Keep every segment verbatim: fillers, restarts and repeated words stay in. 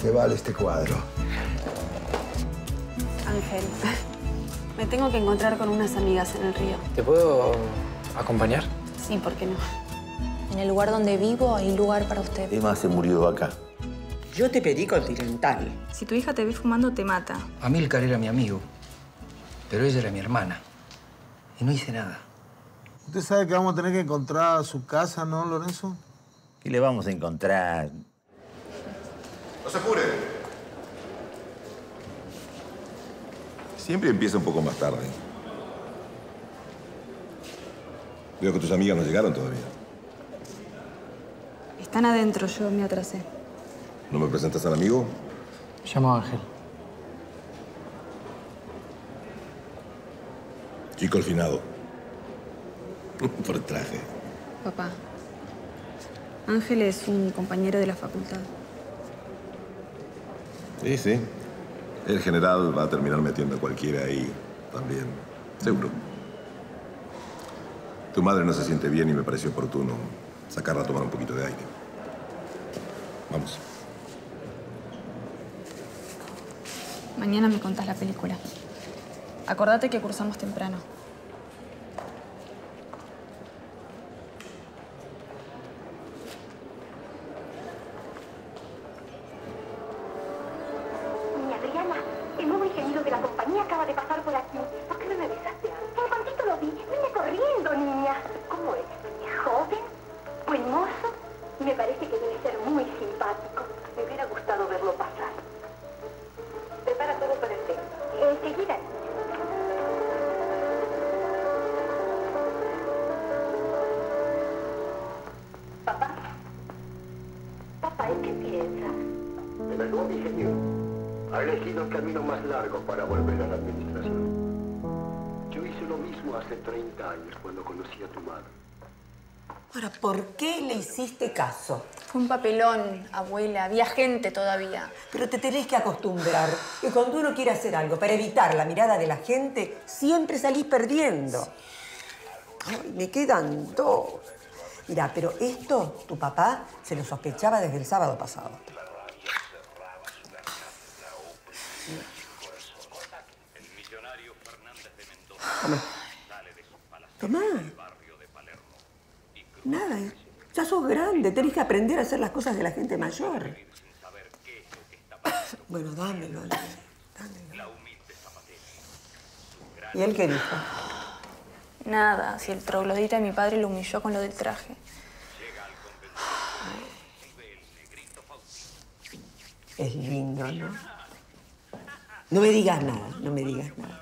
se vale este cuadro. Ángel, me tengo que encontrar con unas amigas en el río. ¿Te puedo acompañar? Sí, ¿por qué no? En el lugar donde vivo hay lugar para usted. Emma se murió acá. Yo te pedí continental. Si tu hija te ve fumando, te mata. Amílcar era mi amigo, pero ella era mi hermana. Y no hice nada. Usted sabe que vamos a tener que encontrar su casa, ¿no, Lorenzo? ¿Qué le vamos a encontrar? No se apure. Siempre empieza un poco más tarde. Veo que tus amigas no llegaron todavía. Están adentro, yo me atrasé. ¿No me presentas al amigo? Me llamo Ángel. Chico al finado. Por el traje. Papá, Ángel es un compañero de la facultad. Sí, sí. El general va a terminar metiendo a cualquiera ahí también. Seguro. Tu madre no se siente bien y me pareció oportuno sacarla a tomar un poquito de aire. Vamos. Mañana me contás la película. Acordate que cursamos temprano. Mi Adriana, el nuevo ingeniero de la compañía acaba de pasar por aquí. ¿Por qué no me avisaste antes? En cuantito lo vi, vine corriendo, niña. ¿Cómo es? ¿Joven? ¿Buen mozo? Me parece que debe ser muy simpático. Me hubiera gustado verlo pasar. Prepara todo para el té. Enseguida. Papá. Papá, ¿en qué piensas? En el nuevo ingeniero. Ha elegido el camino más largo para volver a la administración. Yo hice lo mismo hace treinta años cuando conocí a tu madre. Ahora, ¿por qué le hiciste caso? Fue un papelón, abuela. Había gente todavía. Pero te tenés que acostumbrar que cuando uno quiere hacer algo para evitar la mirada de la gente, siempre salís perdiendo. Ay, me quedan dos. Mirá, pero esto tu papá se lo sospechaba desde el sábado pasado. Tomá. Tomá. Nada, ¿eh? Ya sos grande, tenés que aprender a hacer las cosas de la gente mayor. Bueno, dámelo, Ale, dámelo. ¿Y él qué dijo? Nada, si el troglodita de mi padre lo humilló con lo del traje. Es lindo, ¿no? No me digas nada, no me digas nada.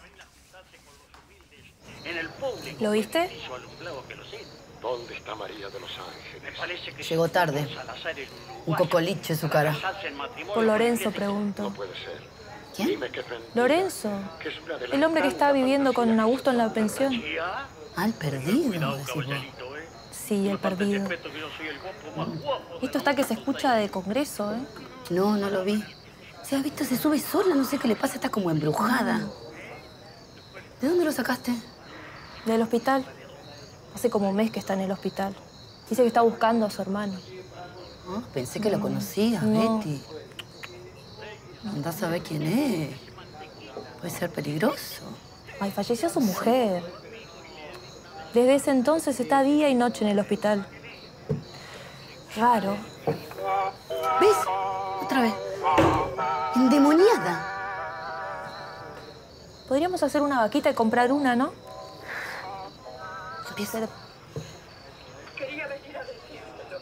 ¿Lo viste? ¿Dónde está María de los Ángeles? Llegó tarde. Un cocoliche su cara. Por Lorenzo, pregunto. No puede ser. ¿Quién? Dime qué mentira. Lorenzo. Que es una de las El hombre que está tantas viviendo con fantasías Augusto en la que pensión. Ah, el perdido, decís vos. Sí, el perdido. Esto está que se escucha de Congreso, ¿eh? No, no lo vi. ¿Se has visto? Se sube sola, no sé qué le pasa, está como embrujada. ¿De dónde lo sacaste? Del hospital. Hace como un mes que está en el hospital. Dice que está buscando a su hermano. Ah, pensé que lo conocías, No. Betty. Andás a ver quién es. Puede ser peligroso. Ay, falleció su mujer. Desde ese entonces está día y noche en el hospital. Raro. ¿Ves? Otra vez. Endemoniada. Podríamos hacer una vaquita y comprar una, ¿no? Empieza. Quería venir a decírtelo.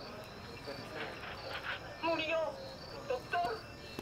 Murió, doctor.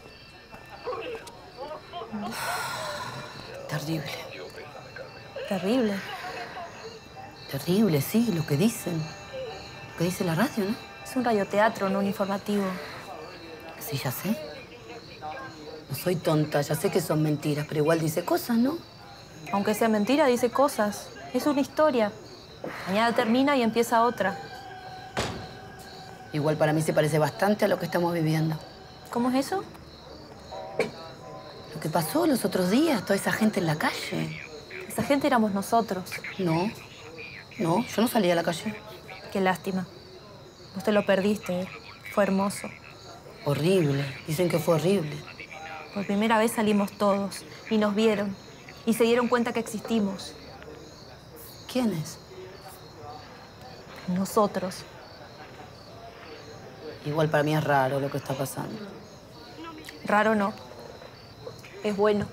Murió. Terrible. Terrible. Terrible, sí, lo que dicen. Lo que dice la radio, ¿no? Es un radioteatro, no un informativo. Sí, ya sé. No soy tonta, ya sé que son mentiras, pero igual dice cosas, ¿no? Aunque sea mentira, dice cosas. Es una historia. Mañana termina y empieza otra. Igual para mí se parece bastante a lo que estamos viviendo. ¿Cómo es eso? Lo que pasó los otros días, toda esa gente en la calle. Esa gente éramos nosotros. No, no, yo no salí a la calle. Qué lástima. Vos te lo perdiste, ¿eh? Fue hermoso. Horrible. Dicen que fue horrible. Por primera vez salimos todos y nos vieron y se dieron cuenta que existimos. ¿Quiénes? Nosotros. Igual para mí es raro lo que está pasando. Raro no. Es bueno.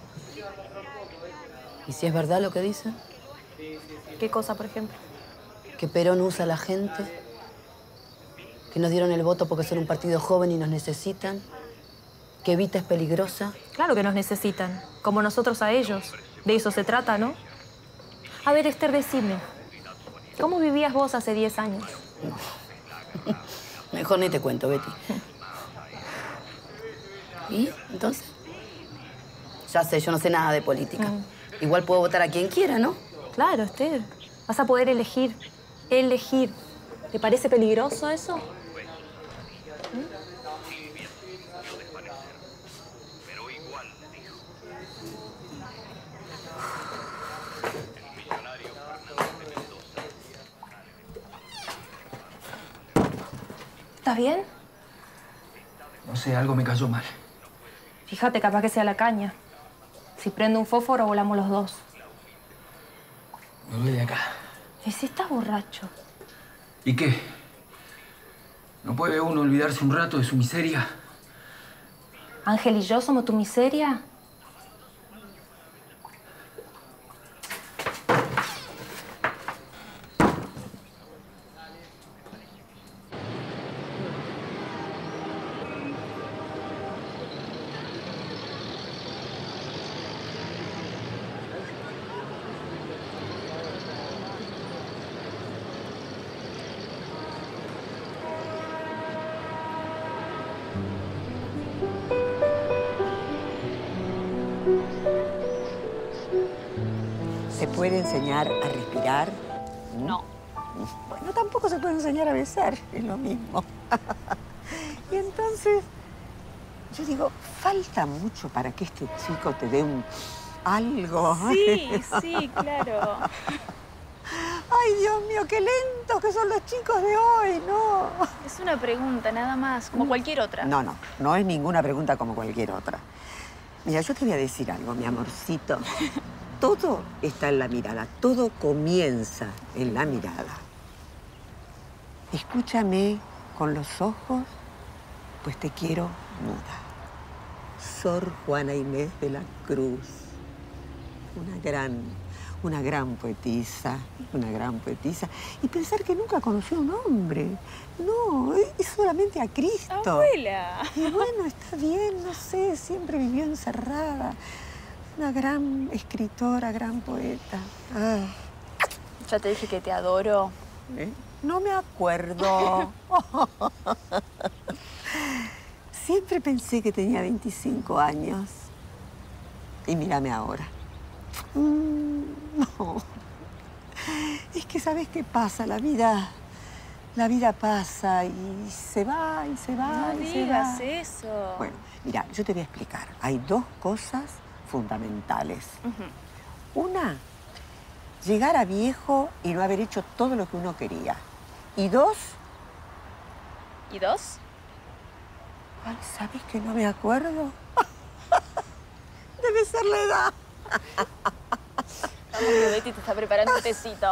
¿Y si es verdad lo que dicen? ¿Qué cosa, por ejemplo? Que Perón usa a la gente. Que nos dieron el voto porque son un partido joven y nos necesitan. Que Evita es peligrosa. Claro que nos necesitan. Como nosotros a ellos. De eso se trata, ¿no? A ver, Esther, decime. ¿Cómo vivías vos hace diez años? Mejor ni te cuento, Betty. ¿Y? ¿Entonces? Ya sé, yo no sé nada de política. Mm. Igual puedo votar a quien quiera, ¿no? Claro, Esther. Vas a poder elegir. Elegir. ¿Te parece peligroso eso? ¿Mm? ¿Estás bien? No sé, algo me cayó mal. Fíjate, capaz que sea la caña. Si prende un fósforo, volamos los dos. Me voy de acá. ¿Y si estás borracho? ¿Y qué? ¿No puede uno olvidarse un rato de su miseria? ¿Ángel y yo somos tu miseria? ¿Se puede enseñar a respirar? No. Bueno, tampoco se puede enseñar a besar, es lo mismo. Y entonces, yo digo, falta mucho para que este chico te dé un algo. Sí, sí, claro. Ay, Dios mío, qué lentos que son los chicos de hoy, ¿no? Es una pregunta, nada más, como cualquier otra. No, no, no es ninguna pregunta como cualquier otra. Mira, yo te voy a decir algo, mi amorcito. Todo está en la mirada, todo comienza en la mirada. Escúchame con los ojos, pues te quiero muda. Sor Juana Inés de la Cruz, una gran, una gran poetisa, una gran poetisa. Y pensar que nunca conoció a un hombre. No, es solamente a Cristo. Abuela. Y bueno, está bien, no sé, siempre vivió encerrada. Una gran escritora, gran poeta. Ah. Ya te dije que te adoro. ¿Eh? No me acuerdo. Siempre pensé que tenía veinticinco años. Y mírame ahora. Mm, no. Es que ¿sabes qué pasa? La vida... La vida pasa y se va, y se va, No y se digas va. eso. Bueno, mira, yo te voy a explicar. Hay dos cosas fundamentales. Uh-huh. Una, llegar a viejo y no haber hecho todo lo que uno quería. Y dos... ¿Y dos? Ay, ¿sabes que no me acuerdo? Debe ser la edad. Vamos, que Betty te está preparando un tecito.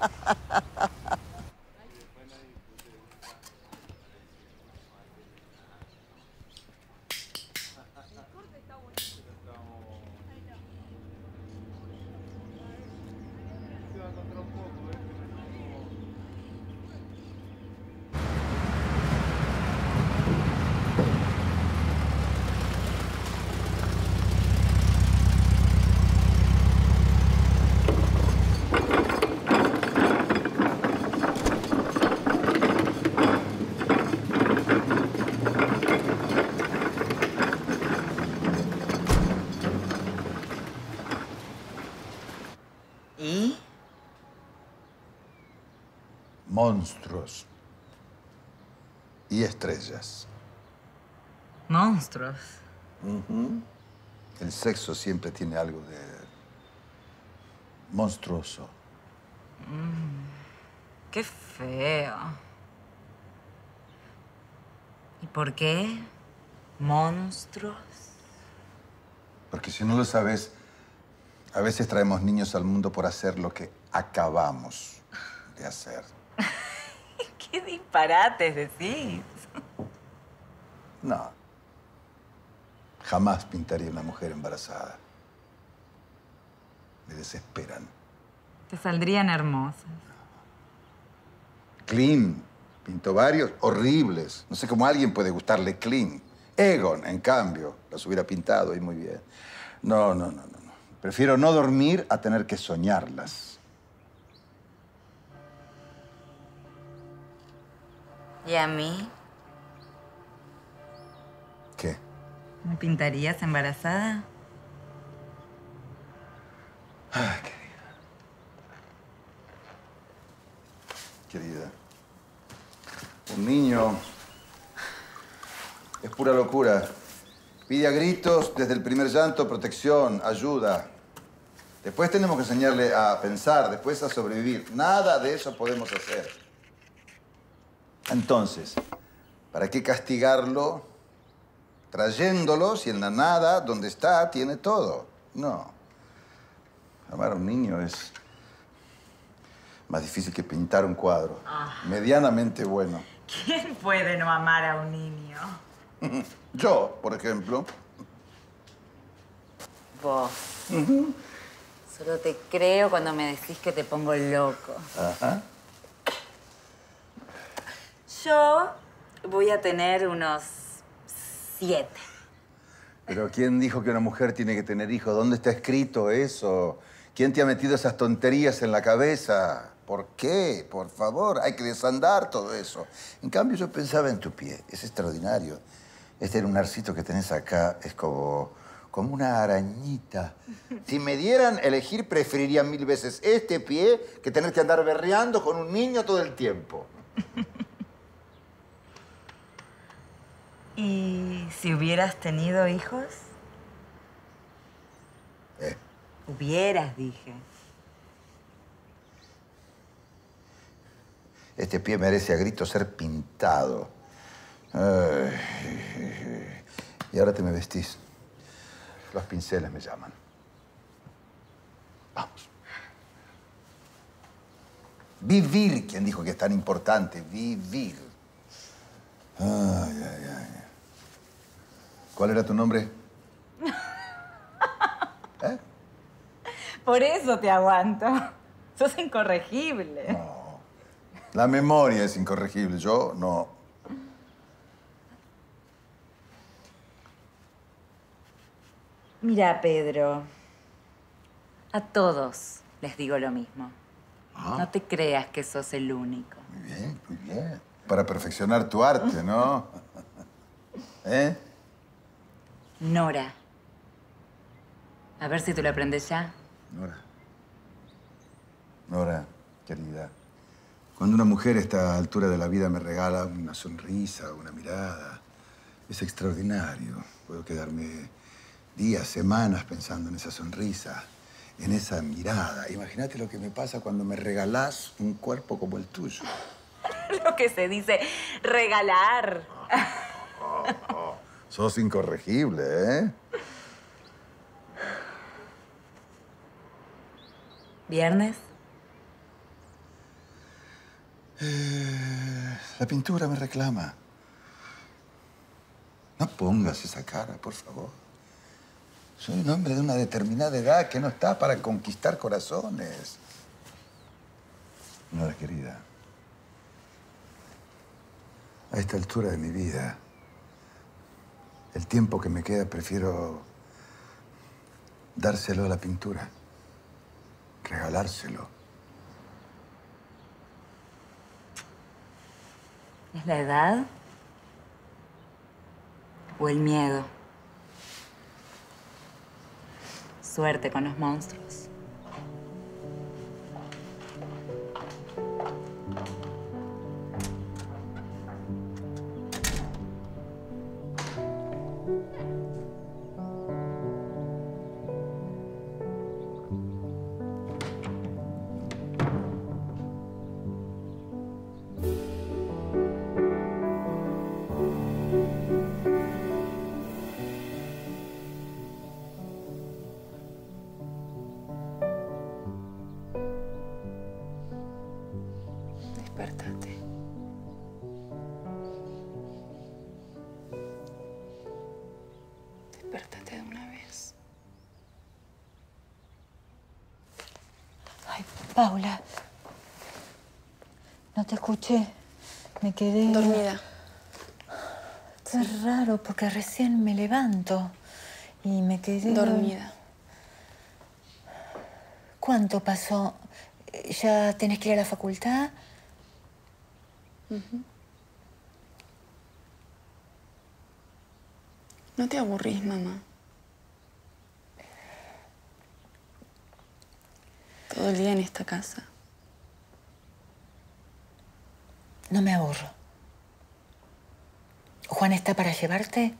¿Y? Monstruos y estrellas. ¿Monstruos? Uh-huh. El sexo siempre tiene algo de monstruoso. Mm, qué feo. ¿Y por qué? monstruos. Porque si no lo sabes, a veces traemos niños al mundo por hacer lo que acabamos de hacer. ¿Qué disparates decís? No. Jamás pintaría una mujer embarazada. Me desesperan. Te saldrían hermosas. Clean. Pintó varios horribles. No sé cómo a alguien puede gustarle Clean. Egon, en cambio, las hubiera pintado y muy bien. No, no, no, no. Prefiero no dormir a tener que soñarlas. ¿Y a mí? ¿Qué? ¿Me pintarías embarazada? Ay, querida. Querida. Un niño es pura locura. Pide a gritos desde el primer llanto protección, ayuda. Después tenemos que enseñarle a pensar, después a sobrevivir. Nada de eso podemos hacer. Entonces, ¿para qué castigarlo trayéndolo si en la nada, donde está, tiene todo? No. Amar a un niño es más difícil que pintar un cuadro. Ah. Medianamente bueno. ¿Quién puede no amar a un niño? Yo, por ejemplo. Vos. Uh-huh. Solo te creo cuando me decís que te pongo loco. Ajá. Yo voy a tener unos siete. Pero ¿quién dijo que una mujer tiene que tener hijos? ¿Dónde está escrito eso? ¿Quién te ha metido esas tonterías en la cabeza? ¿Por qué? Por favor, hay que desandar todo eso. En cambio, yo pensaba en tu pie. Es extraordinario. Este lunarcito que tenés acá es como, como una arañita. Si me dieran elegir, preferiría mil veces este pie que tener que andar berreando con un niño todo el tiempo. ¿Y si hubieras tenido hijos? ¿Eh? Hubieras, dije. Este pie merece a gritos ser pintado. Ay. Y ahora te me vestís. Los pinceles me llaman. Vamos. Vivir, ¿quién dijo que es tan importante? Vivir. Ay, ay, ay. ¿Cuál era tu nombre? ¿Eh? Por eso te aguanto. Sos incorregible. No. La memoria es incorregible. Yo no. Mira, Pedro. A todos les digo lo mismo. Ah. No te creas que sos el único. Muy bien, muy bien. Para perfeccionar tu arte, ¿no? ¿Eh? Nora. A ver si tú lo aprendes ya. Nora. Nora, querida. Cuando una mujer a esta altura de la vida me regala una sonrisa, una mirada, es extraordinario. Puedo quedarme días, semanas pensando en esa sonrisa, en esa mirada. Imagínate lo que me pasa cuando me regalás un cuerpo como el tuyo. Lo que se dice regalar. Oh, oh, oh. Sos incorregible, ¿eh? ¿Viernes? Eh, la pintura me reclama. No pongas esa cara, por favor. Soy un hombre de una determinada edad que no está para conquistar corazones. Nora, querida. A esta altura de mi vida, el tiempo que me queda prefiero dárselo a la pintura. Regalárselo. ¿Es la edad? ¿O el miedo? Suerte con los monstruos. Paula. No te escuché. Me quedé... Dormida. Qué raro, porque recién me levanto. Y me quedé... Dormida. ¿Cuánto pasó? ¿Ya tenés que ir a la facultad? Uh-huh. ¿No te aburrís, mamá? Todo el día en esta casa. No me aburro. ¿Juan está para llevarte?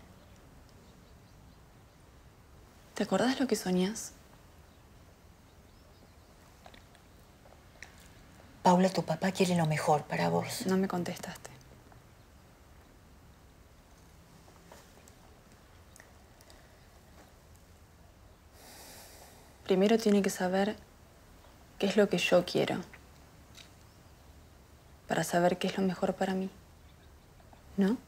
¿Te acordás lo que soñás? Paula, tu papá quiere lo mejor para vos. No me contestaste. Primero tiene que saber qué es lo que yo quiero. Para saber qué es lo mejor para mí. ¿No?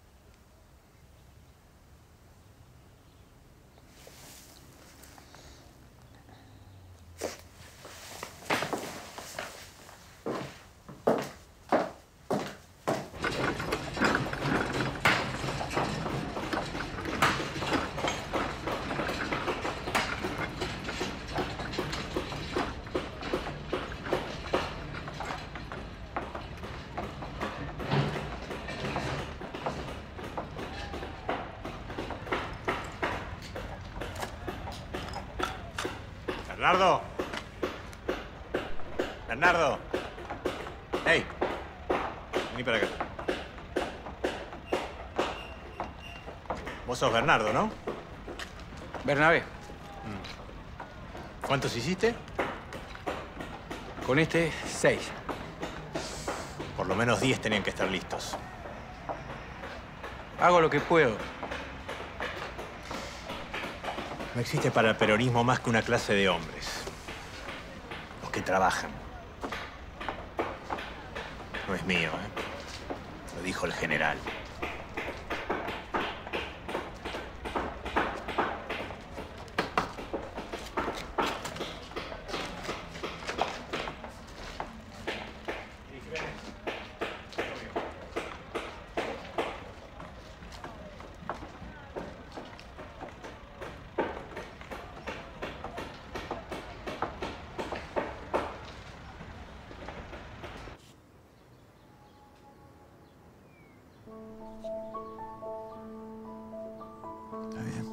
Bernardo. Bernardo. Hey. Vení para acá. Vos sos Bernardo, ¿no? Bernabé. Mm. ¿Cuántos hiciste? Con este, seis. Por lo menos diez tenían que estar listos. Hago lo que puedo. No existe para el peronismo más que una clase de hombres. Los que trabajan. No es mío, ¿eh? Lo dijo el general. Está bien.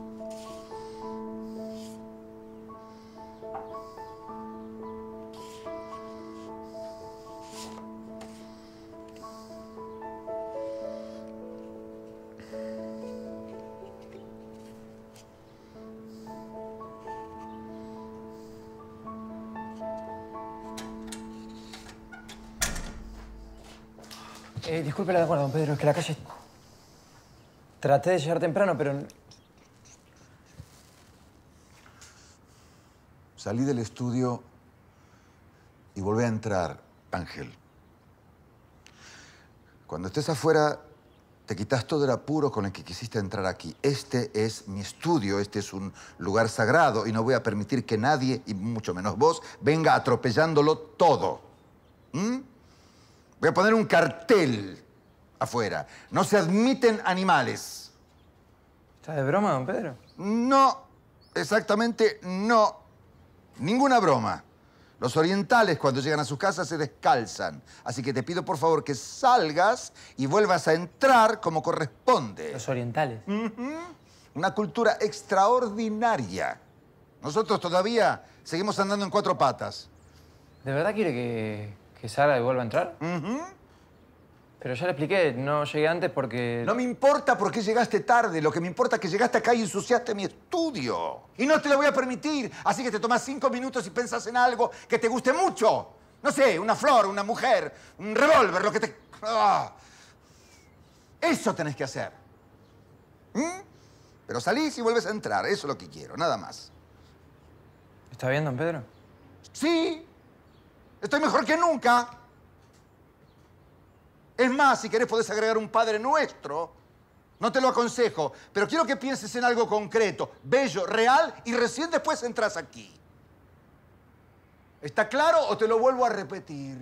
Eh, disculpe la demora, don Pedro, es que la calle... Traté de llegar temprano, pero... Salí del estudio y volví a entrar, Ángel. Cuando estés afuera, te quitas todo el apuro con el que quisiste entrar aquí. Este es mi estudio, este es un lugar sagrado y no voy a permitir que nadie, y mucho menos vos, venga atropellándolo todo. ¿Mm? Voy a poner un cartel afuera. No se admiten animales. ¿Está de broma, don Pedro? No, exactamente no. Ninguna broma. Los orientales, cuando llegan a sus casas, se descalzan. Así que te pido, por favor, que salgas y vuelvas a entrar como corresponde. Los orientales. Uh-huh. Una cultura extraordinaria. Nosotros todavía seguimos andando en cuatro patas. ¿De verdad quiere que, que salga y vuelva a entrar? Uh-huh. Pero ya le expliqué, no llegué antes porque... No me importa por qué llegaste tarde. Lo que me importa es que llegaste acá y ensuciaste mi estudio. Y no te lo voy a permitir. Así que te tomás cinco minutos y pensás en algo que te guste mucho. No sé, una flor, una mujer, un revólver, lo que te... ¡Ah! Eso tenés que hacer. ¿Mm? Pero salís y vuelves a entrar. Eso es lo que quiero, nada más. ¿Está bien, don Pedro? Sí. Estoy mejor que nunca. Es más, si querés podés agregar un Padre Nuestro. No te lo aconsejo, pero quiero que pienses en algo concreto, bello, real, y recién después entras aquí. ¿Está claro o te lo vuelvo a repetir?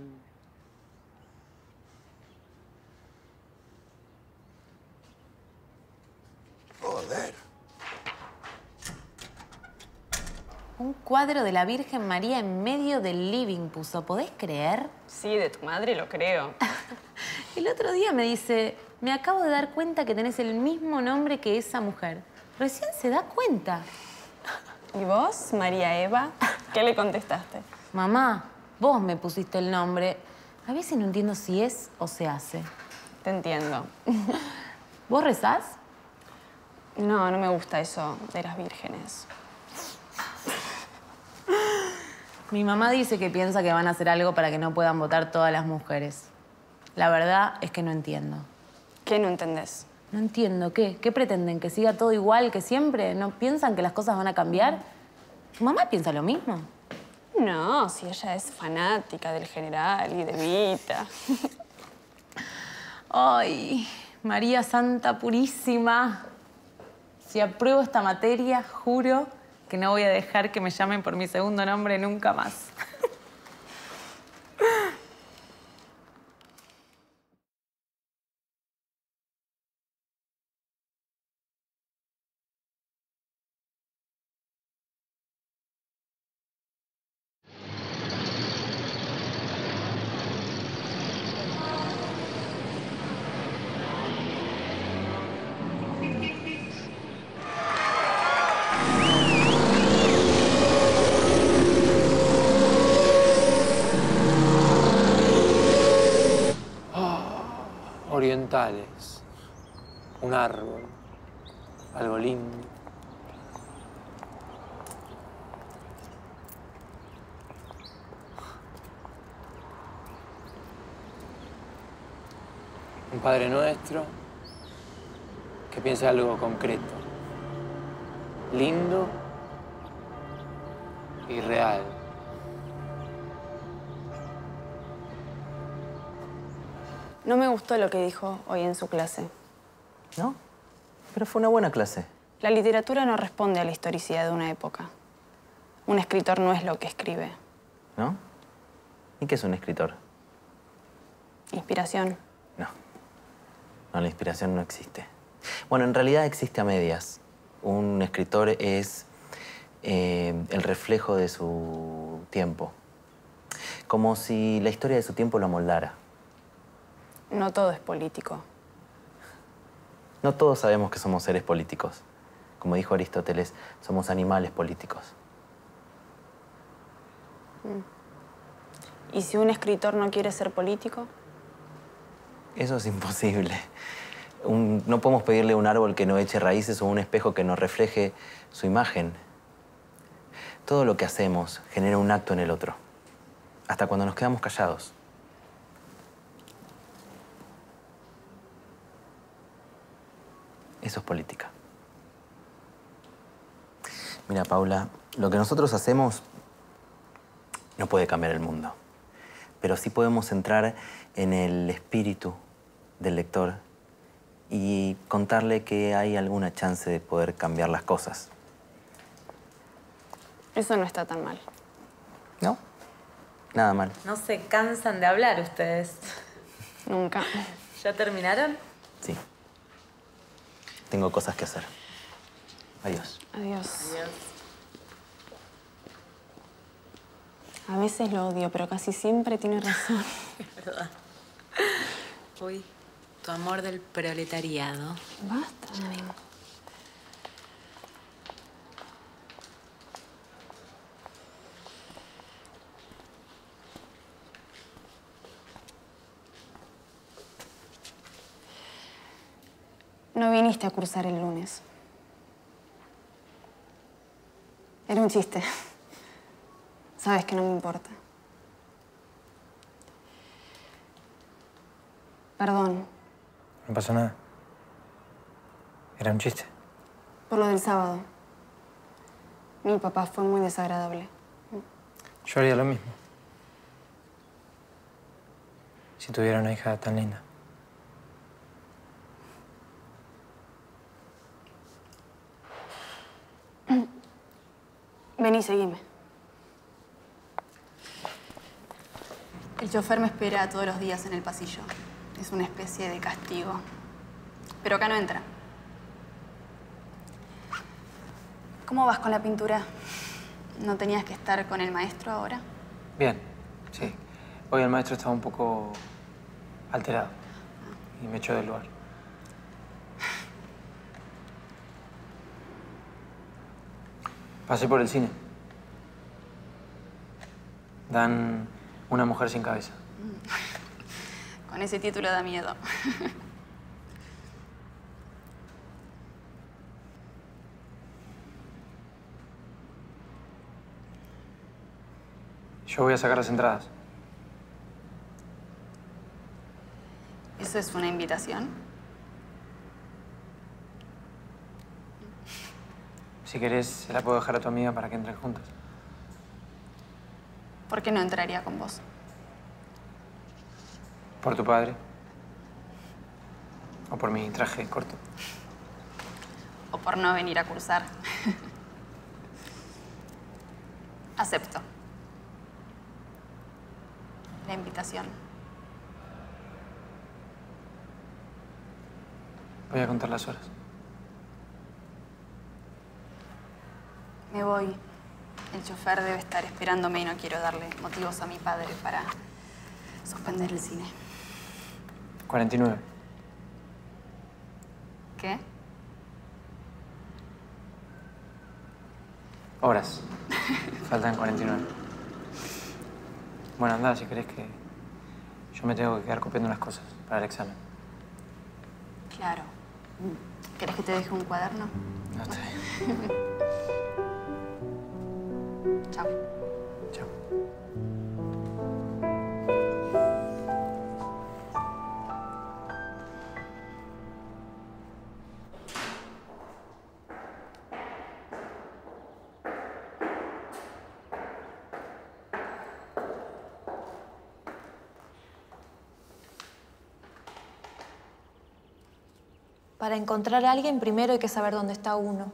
Joder. Un cuadro de la Virgen María en medio del living puso. ¿Podés creer? Sí, de tu madre lo creo. El otro día me dice, me acabo de dar cuenta que tenés el mismo nombre que esa mujer. Recién se da cuenta. ¿Y vos, María Eva? ¿Qué le contestaste? Mamá, vos me pusiste el nombre. A veces no entiendo si es o se hace. Te entiendo. ¿Vos rezás? No, no me gusta eso de las vírgenes. Mi mamá dice que piensa que van a hacer algo para que no puedan votar todas las mujeres. La verdad es que no entiendo. ¿Qué no entendés? No entiendo. ¿Qué? ¿Qué pretenden? ¿Que siga todo igual que siempre? ¿No piensan que las cosas van a cambiar? ¿Tu mamá piensa lo mismo? No, si ella es fanática del general y de Vita. Ay, María Santa Purísima. Si apruebo esta materia, juro que no voy a dejar que me llamen por mi segundo nombre nunca más. Orientales, un árbol, algo lindo. Un Padre Nuestro que piensa algo concreto, lindo y real. No me gustó lo que dijo hoy en su clase. ¿No? Pero fue una buena clase. La literatura no responde a la historicidad de una época. Un escritor no es lo que escribe. ¿No? ¿Y qué es un escritor? Inspiración. No. No, la inspiración no existe. Bueno, en realidad existe a medias. Un escritor es eh, el reflejo de su tiempo. Como si la historia de su tiempo lo moldara. No todo es político. No todos sabemos que somos seres políticos. Como dijo Aristóteles, somos animales políticos. ¿Y si un escritor no quiere ser político? Eso es imposible. Un- no podemos pedirle a un árbol que no eche raíces o un espejo que nos refleje su imagen. Todo lo que hacemos genera un acto en el otro. Hasta cuando nos quedamos callados. Eso es política. Mira, Paula, lo que nosotros hacemos no puede cambiar el mundo. Pero sí podemos entrar en el espíritu del lector y contarle que hay alguna chance de poder cambiar las cosas. Eso no está tan mal. ¿No? Nada mal. No se cansan de hablar ustedes. Nunca. ¿Ya terminaron? Sí. Tengo cosas que hacer. Adiós. Adiós. Adiós. A veces lo odio, pero casi siempre tiene razón. Es verdad. Uy, tu amor del proletariado. Basta. No viniste a cursar el lunes. Era un chiste. Sabes que no me importa. Perdón No pasa nada. Era un chiste. por lo del sábado. Mi papá fue muy desagradable. Yo haría lo mismo. Si tuviera una hija tan linda. Vení, seguime. El chofer me espera todos los días en el pasillo. Es una especie de castigo. Pero acá no entra. ¿Cómo vas con la pintura? ¿No tenías que estar con el maestro ahora? Bien, sí. Hoy el maestro estaba un poco alterado y me echó del lugar. Pasé por el cine. Dan Una mujer sin cabeza. Con ese título da miedo. Yo voy a sacar las entradas. ¿Eso es una invitación? Si querés, se la puedo dejar a tu amiga para que entren juntas. ¿Por qué no entraría con vos? ¿Por tu padre? ¿O por mi traje corto? ¿O por no venir a cursar? Acepto la invitación. Voy a contar las horas. Me voy. El chofer debe estar esperándome y no quiero darle motivos a mi padre para suspender el cine. cuarenta y nueve. ¿Qué? Horas. Faltan cuarenta y nueve. Bueno, anda, si querés que... Yo me tengo que quedar copiando unas cosas para el examen. Claro. ¿Querés que te deje un cuaderno? No, está bien. Chao. Chao. Para encontrar a alguien, primero hay que saber dónde está uno.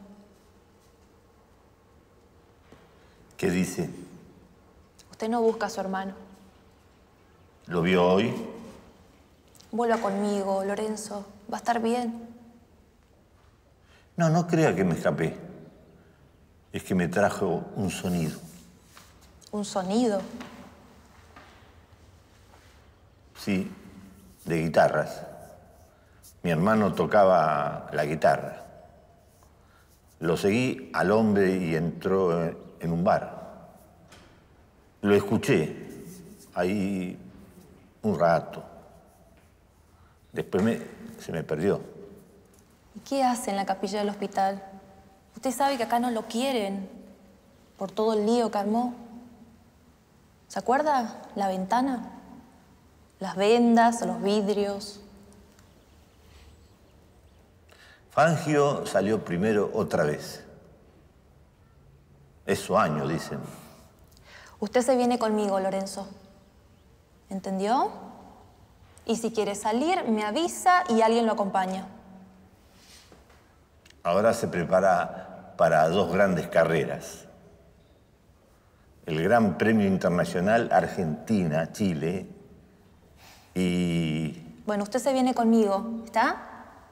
¿Qué dice? Usted no busca a su hermano. ¿Lo vio hoy? Vuelva conmigo, Lorenzo. Va a estar bien. No, no crea que me escapé. Es que me trajo un sonido. ¿Un sonido? Sí, de guitarras. Mi hermano tocaba la guitarra. Lo seguí al hombre y entró en un bar. Lo escuché ahí un rato. Después me, se me perdió. ¿Y qué hace en la capilla del hospital? Usted sabe que acá no lo quieren por todo el lío que armó. ¿Se acuerda? La ventana, las vendas, los vidrios. Fangio salió primero otra vez. Es su año, dicen. Usted se viene conmigo, Lorenzo. ¿Entendió? Y si quiere salir, me avisa y alguien lo acompaña. Ahora se prepara para dos grandes carreras. El Gran Premio Internacional Argentina-Chile y... Bueno, usted se viene conmigo, ¿está?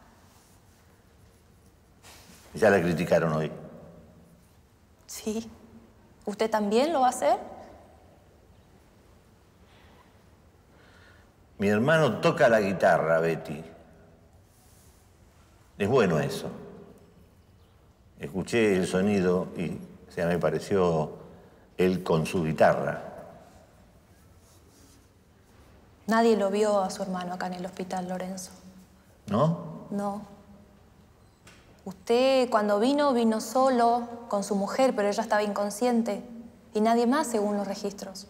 Ya la criticaron hoy. Sí. ¿Usted también lo va a hacer? Mi hermano toca la guitarra, Betty. Es bueno eso. Escuché el sonido y o sea, me pareció él con su guitarra. Nadie lo vio a su hermano acá en el hospital, Lorenzo. ¿No? No. Usted, cuando vino, vino solo, con su mujer, pero ella estaba inconsciente. Y nadie más, según los registros.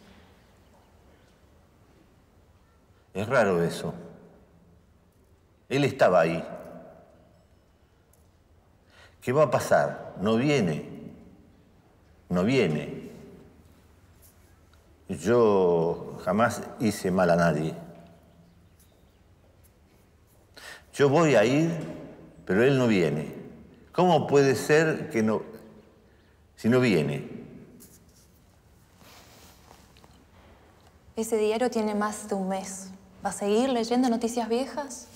Es raro eso. Él estaba ahí. ¿Qué va a pasar? No viene. No viene. Yo jamás hice mal a nadie. Yo voy a ir, pero él no viene. ¿Cómo puede ser que no... si no viene? Ese diario tiene más de un mes. ¿Va a seguir leyendo noticias viejas?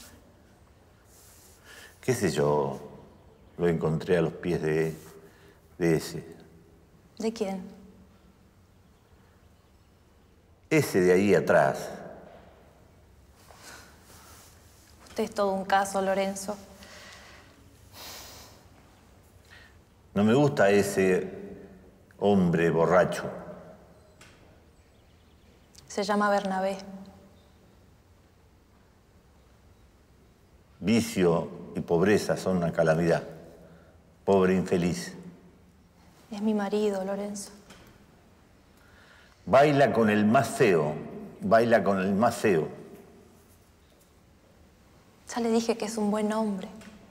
¿Qué sé yo? Lo encontré a los pies de, de ese. ¿De quién? Ese de ahí atrás. Usted es todo un caso, Lorenzo. No me gusta ese hombre borracho. Se llama Bernabé. Vicio y pobreza son una calamidad. Pobre infeliz. Es mi marido, Lorenzo. Baila con el más feo. Baila con el más feo. Ya le dije que es un buen hombre.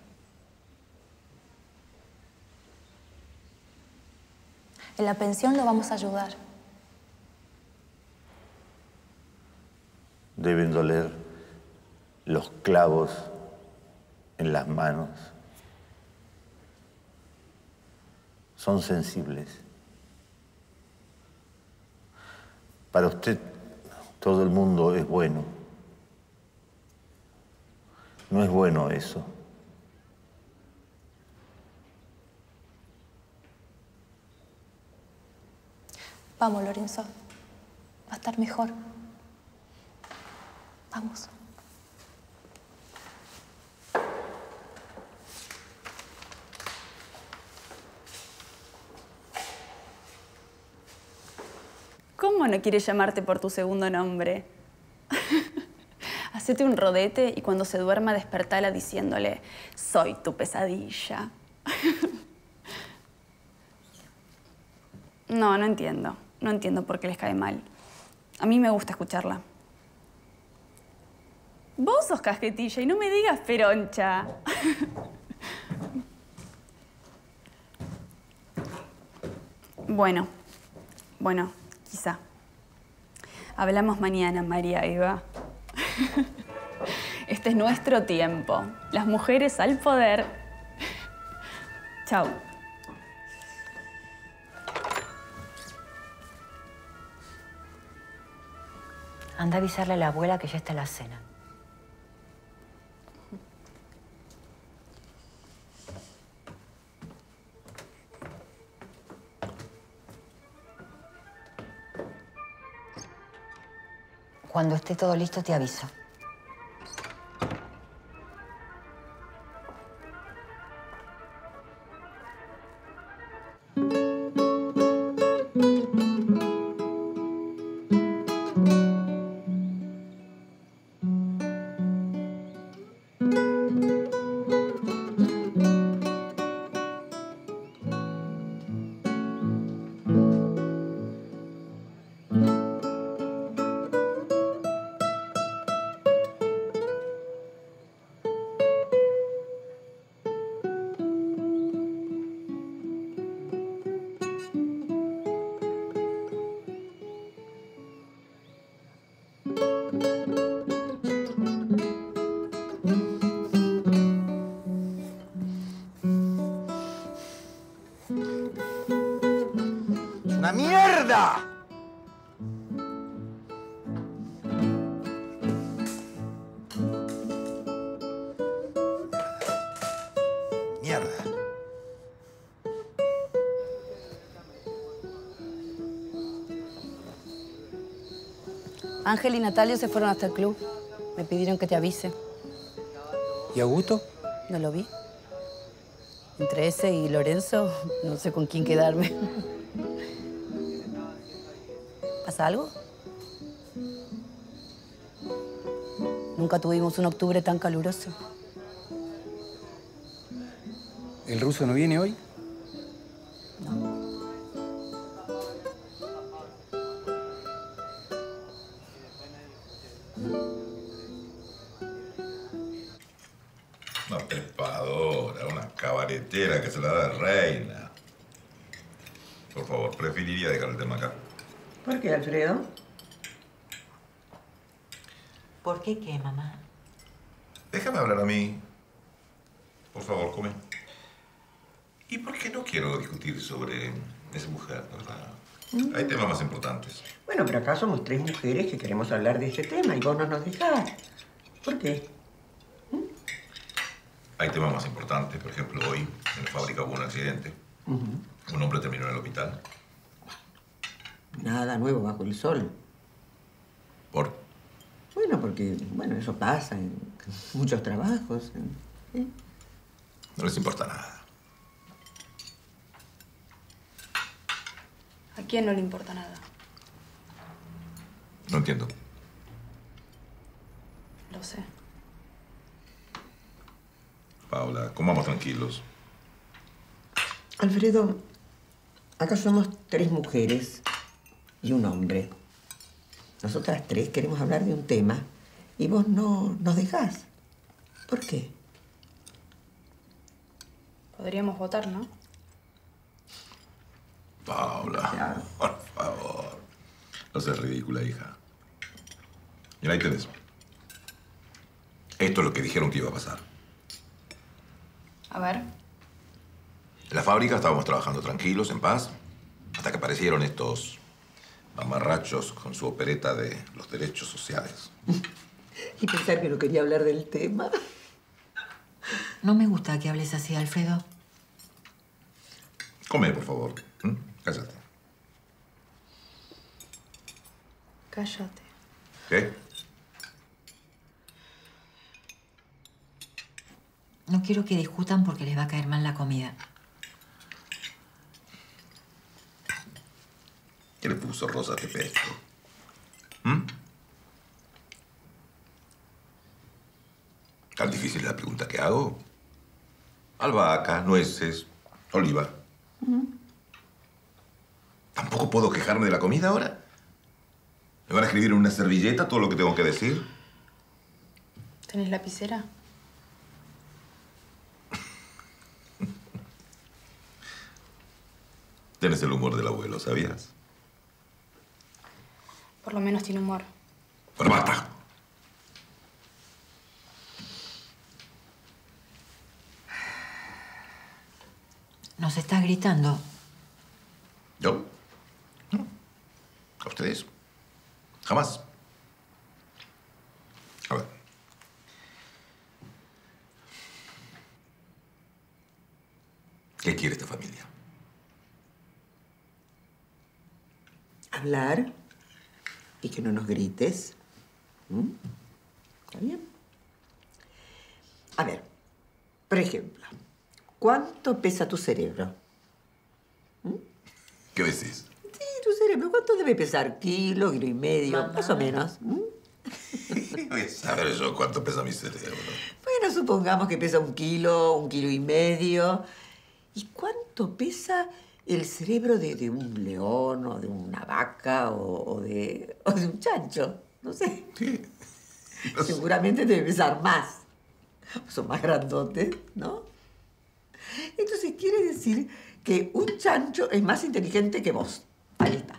En la pensión lo vamos a ayudar. Deben doler los clavos en las manos. Son sensibles. Para usted, todo el mundo es bueno. No es bueno eso. Vamos, Lorenzo. Va a estar mejor. Vamos. ¿Cómo no quieres llamarte por tu segundo nombre? Hacete un rodete y cuando se duerma despertala diciéndole soy tu pesadilla. No, no entiendo. No entiendo por qué les cae mal. A mí me gusta escucharla. Vos sos casquetilla y no me digas peroncha. Bueno, bueno, quizá. Hablamos mañana, María Eva. Este es nuestro tiempo. Las mujeres al poder. Chau. Anda a avisarle a la abuela que ya está la cena. Cuando esté todo listo, te aviso. ¡Una mierda! Mierda. Ángel y Natalio se fueron hasta el club. Me pidieron que te avise. ¿Y Augusto? No lo vi. Entre ese y Lorenzo, no sé con quién quedarme. ¿Pasa algo? Nunca tuvimos un octubre tan caluroso. ¿El ruso no viene hoy? Una trepadora, una cabaretera que se la da reina. Por favor, preferiría dejar el tema acá. ¿Por qué, Alfredo? ¿Por qué qué, mamá? Déjame hablar a mí. Por favor, come. ¿Y por qué no quiero discutir sobre esa mujer, verdad? Hay temas más importantes. Bueno, pero acá somos tres mujeres que queremos hablar de este tema y vos no nos dejás. ¿Por qué? Hay temas más importantes. Por ejemplo, hoy en la fábrica hubo un accidente. Uh-huh. Un hombre terminó en el hospital. Nada nuevo bajo el sol. ¿Por? Bueno, porque, bueno, eso pasa en muchos trabajos. ¿Eh? No les importa nada. ¿A quién no le importa nada? No entiendo. Lo sé. Paula, comamos tranquilos. Alfredo, acá somos tres mujeres y un hombre. Nosotras tres queremos hablar de un tema y vos no nos dejás. ¿Por qué? Podríamos votar, ¿no? Paula, claro. Por favor. No seas ridícula, hija. Mira, ahí tenés. Esto es lo que dijeron que iba a pasar. A ver. En la fábrica estábamos trabajando tranquilos, en paz, hasta que aparecieron estos mamarrachos con su opereta de los derechos sociales. Y pensar que no quería hablar del tema. No me gusta que hables así, Alfredo. Come, por favor. ¿Mm? Cállate. Cállate. ¿Qué? No quiero que discutan porque les va a caer mal la comida. ¿Qué le puso Rosa a este pecho? ¿Mm? ¿Tan difícil es la pregunta que hago? Albahaca, nueces, oliva. ¿Mm? ¿Tampoco puedo quejarme de la comida ahora? ¿Me van a escribir en una servilleta todo lo que tengo que decir? ¿Tenés lapicera? Tienes el humor del abuelo, ¿sabías? Por lo menos tiene humor. Pero basta. Nos estás gritando. ¿Yo? No. ¿A ustedes? Jamás. A ver. ¿Qué quiere esta familia? Hablar y que no nos grites. ¿Mm? ¿Está bien? A ver, por ejemplo, ¿cuánto pesa tu cerebro? ¿Mm? ¿Qué decís? Sí, tu cerebro. ¿Cuánto debe pesar? ¿Kilo, kilo y medio? Mamá. Más o menos. ¿Mm? Voy a saber yo cuánto pesa mi cerebro. Bueno, supongamos que pesa un kilo, un kilo y medio. ¿Y cuánto pesa el cerebro de, de un león o de una vaca o, o, de, o de un chancho? No sé. Sí. No sé. Seguramente debe pesar más. Son más grandotes, ¿no? Entonces quiere decir que un chancho es más inteligente que vos. Ahí está.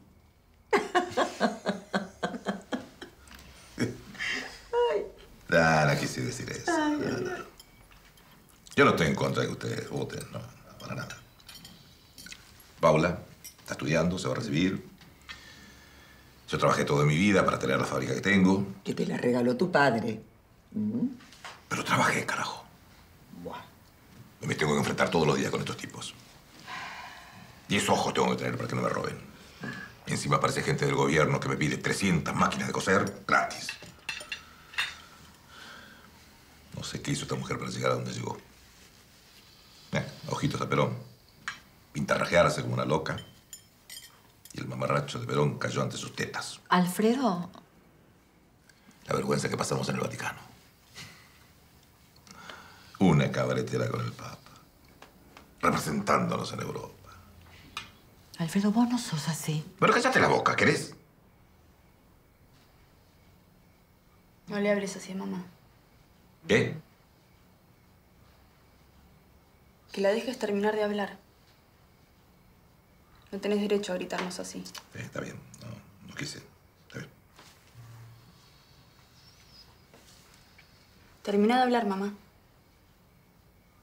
Ay. No, no quise decir eso. Ay, No, ay, no. ay. Yo no estoy en contra de que ustedes voten, no, no, para nada. Paula está estudiando, se va a recibir. Yo trabajé toda mi vida para tener la fábrica que tengo. Que te la regaló tu padre. ¿Mm? Pero trabajé, carajo. Y me tengo que enfrentar todos los días con estos tipos. Diez ojos tengo que tener para que no me roben. Y encima aparece gente del gobierno que me pide trescientas máquinas de coser gratis. No sé qué hizo esta mujer para llegar a donde llegó. Eh, ojitos a Perón. Pintarrajearse como una loca. Y el mamarracho de Perón cayó ante sus tetas. Alfredo, La vergüenza que pasamos en el Vaticano. Una cabaretera con el Papa. Representándonos en Europa. Alfredo, vos no sos así. Pero cállate la boca, ¿querés? No le hables así a mamá. ¿Qué? Que la dejes terminar de hablar. No tenés derecho a gritarnos así. Eh, está bien. No, no quise. Está bien. Termina de hablar, mamá.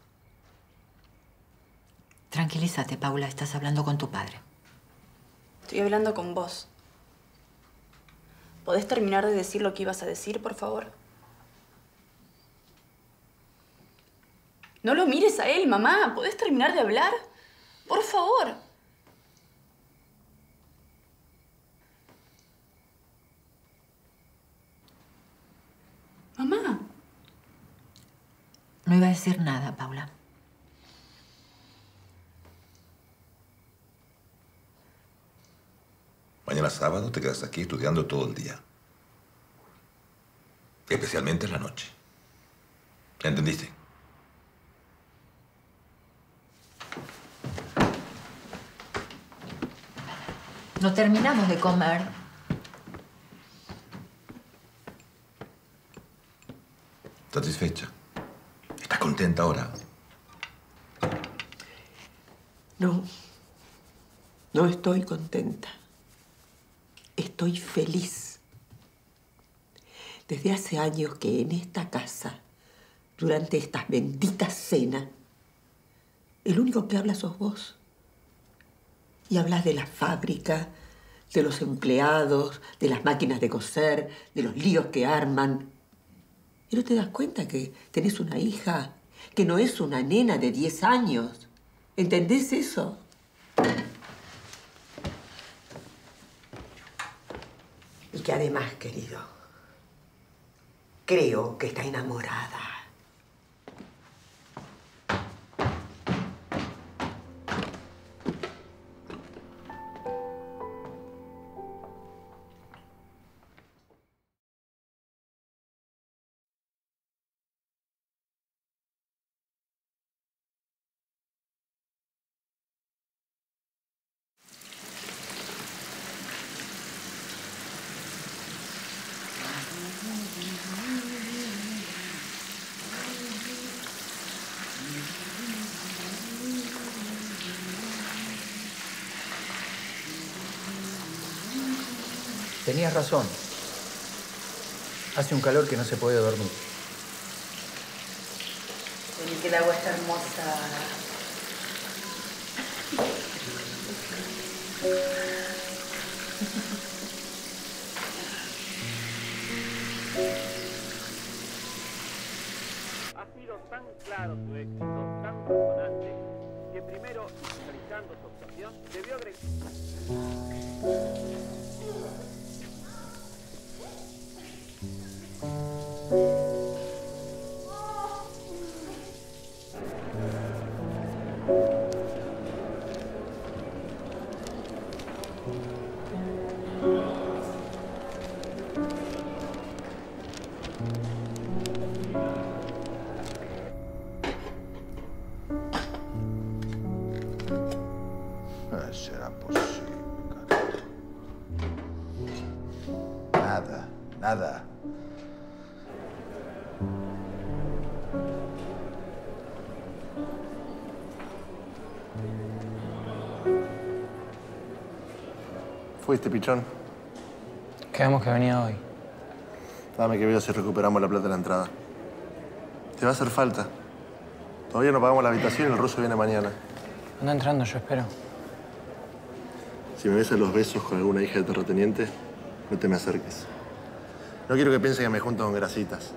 Tranquilízate, Paula. Estás hablando con tu padre. Estoy hablando con vos. ¿Podés terminar de decir lo que ibas a decir, por favor? No lo mires a él, mamá. ¿Podés terminar de hablar? Por favor. Mamá. No iba a decir nada, Paula. Mañana sábado te quedas aquí estudiando todo el día. Especialmente en la noche. ¿Entendiste? No terminamos de comer. ¿Satisfecha? ¿Estás contenta ahora? No. No estoy contenta. Estoy feliz. Desde hace años que en esta casa, durante estas benditas cenas, el único que habla sos vos. Y hablas de la fábrica, de los empleados, de las máquinas de coser, de los líos que arman. ¿Y no te das cuenta que tenés una hija, que no es una nena de diez años? ¿Entendés eso? Y que además, querido, creo que está enamorada. Tenías razón. Hace un calor que no se puede dormir. Vení, que el agua está hermosa. Ha sido tan claro su éxito, tan resonante, que primero, analizando su actuación, debió agregar... No será posible, carajo. Nada, nada. ¿Fuiste, pichón? Quedamos que venía hoy. Dame que veo si recuperamos la plata de la entrada. Te va a hacer falta. Todavía no pagamos la habitación y el ruso viene mañana. Anda entrando, yo espero. Si me ves a los besos con alguna hija de terrateniente, no te me acerques. No quiero que piensen que me junto con grasitas.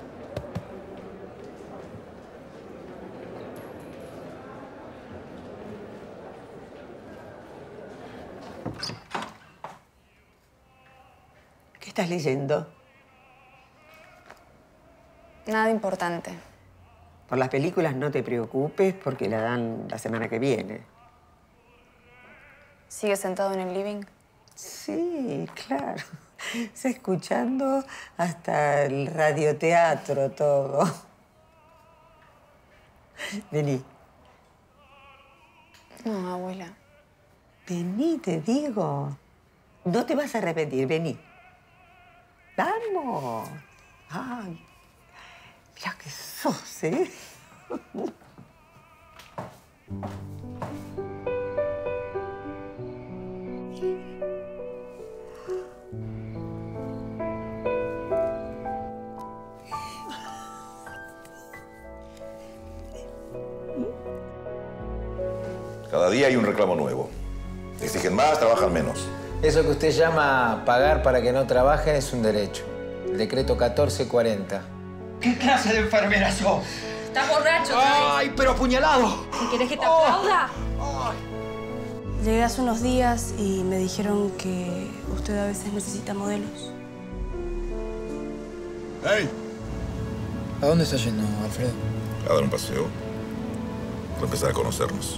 ¿Qué estás leyendo? Nada importante. Por las películas no te preocupes porque la dan la semana que viene. ¿Sigue sentado en el living? Sí, claro. Está escuchando hasta el radioteatro, todo. Vení. No, abuela. Vení, te digo. No te vas a arrepentir, vení. ¡Vamos! ¡Ay! Mira que sos, ¿eh? Cada día hay un reclamo nuevo. Exigen más, trabajan menos. Eso que usted llama pagar para que no trabajen es un derecho. El decreto catorce cuarenta. ¿Qué clase de enfermera sos? Estás borracho, ¡Ay, pero apuñalado! ¿Y querés que te aplauda? Llegué hace unos días y me dijeron que usted a veces necesita modelos. ¡Hey! ¿A dónde está yendo, Alfredo? A dar un paseo. Para empezar a conocernos.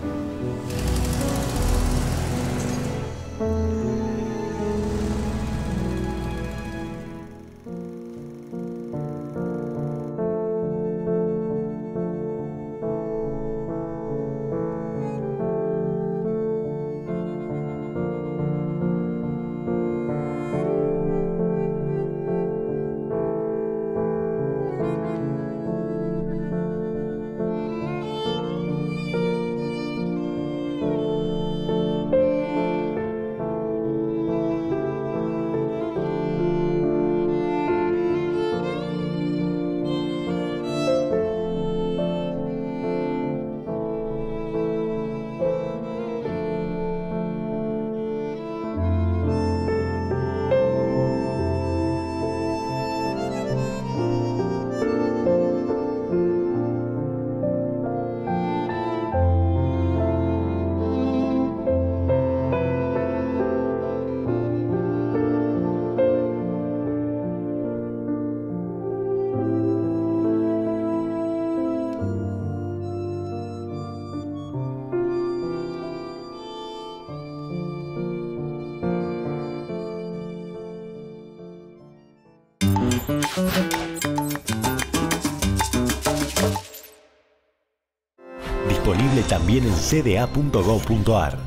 Disponible también en c d a punto gov punto ar.